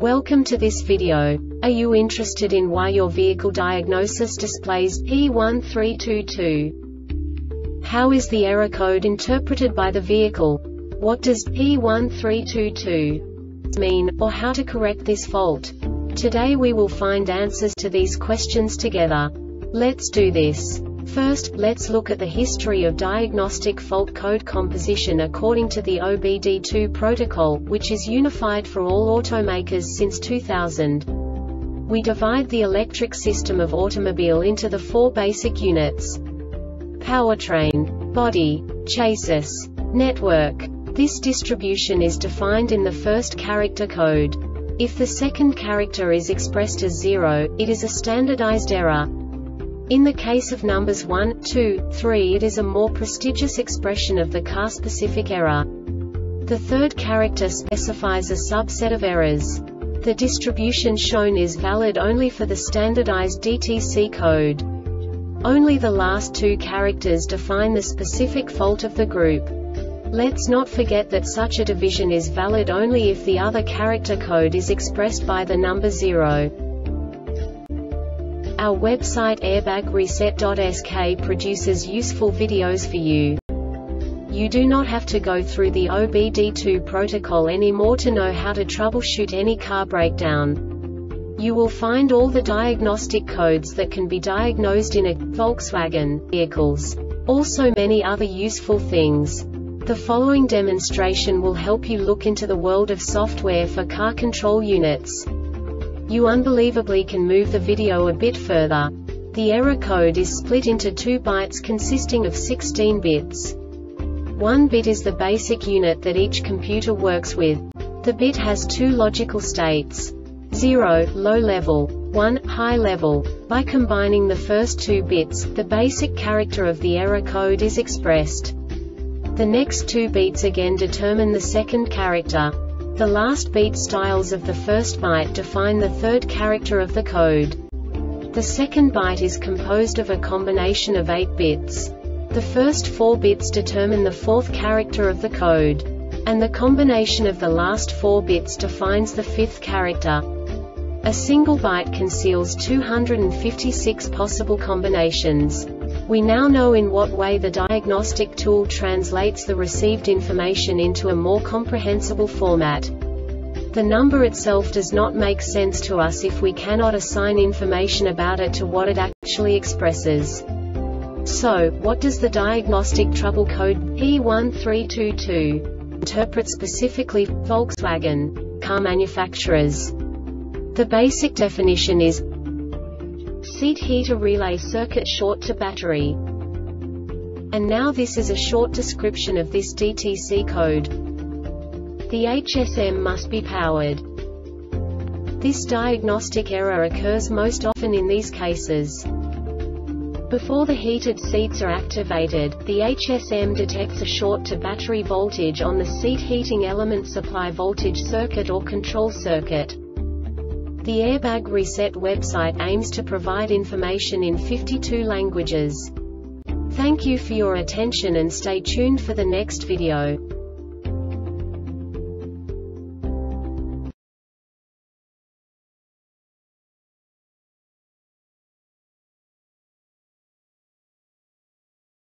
Welcome to this video. Are you interested in why your vehicle diagnosis displays P1322? How is the error code interpreted by the vehicle? What does P1322 mean, or how to correct this fault? Today we will find answers to these questions together. Let's do this. First, let's look at the history of diagnostic fault code composition according to the OBD2 protocol, which is unified for all automakers since 2000. We divide the electric system of automobile into the four basic units: powertrain, body, chassis, network. This distribution is defined in the first character code. If the second character is expressed as 0, it is a standardized error. In the case of numbers 1, 2, 3, it is a more prestigious expression of the car-specific error. The third character specifies a subset of errors. The distribution shown is valid only for the standardized DTC code. Only the last two characters define the specific fault of the group. Let's not forget that such a division is valid only if the other character code is expressed by the number 0. Our website airbagreset.sk produces useful videos for you. You do not have to go through the OBD2 protocol anymore to know how to troubleshoot any car breakdown. You will find all the diagnostic codes that can be diagnosed in a Volkswagen vehicles. Also many other useful things. The following demonstration will help you look into the world of software for car control units. You unbelievably can move the video a bit further. The error code is split into 2 bytes consisting of 16 bits. 1 bit is the basic unit that each computer works with. The bit has 2 logical states: 0, low level, 1, high level. By combining the first 2 bits, the basic character of the error code is expressed. The next 2 beats again determine the second character. The last beat styles of the first byte define the third character of the code. The second byte is composed of a combination of 8 bits. The first 4 bits determine the fourth character of the code. And the combination of the last 4 bits defines the fifth character. A single byte conceals 256 possible combinations. We now know in what way the diagnostic tool translates the received information into a more comprehensible format. The number itself does not make sense to us if we cannot assign information about it to what it actually expresses. So, what does the diagnostic trouble code P1322 interpret specifically for Volkswagen car manufacturers? The basic definition is seat heater relay circuit short to battery. And now this is a short description of this DTC code. The HSM must be powered. This diagnostic error occurs most often in these cases. Before the heated seats are activated, the HSM detects a short to battery voltage on the seat heating element supply voltage circuit or control circuit. The Airbag Reset website aims to provide information in 52 languages. Thank you for your attention and stay tuned for the next video.